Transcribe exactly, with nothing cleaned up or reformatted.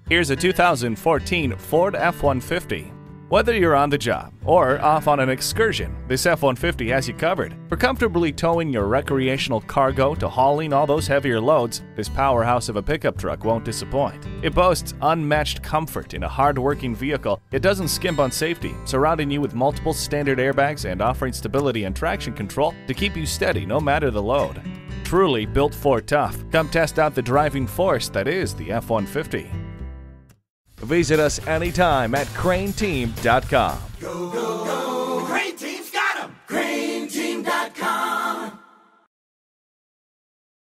Here's a two thousand fourteen Ford F one fifty. Whether you're on the job or off on an excursion, this F one fifty has you covered. For comfortably towing your recreational cargo to hauling all those heavier loads, this powerhouse of a pickup truck won't disappoint. It boasts unmatched comfort in a hard-working vehicle. It doesn't skimp on safety, surrounding you with multiple standard airbags and offering stability and traction control to keep you steady no matter the load. Truly built for tough. Come test out the driving force that is the F one fifty. Visit us anytime at crain team dot com. Go, go.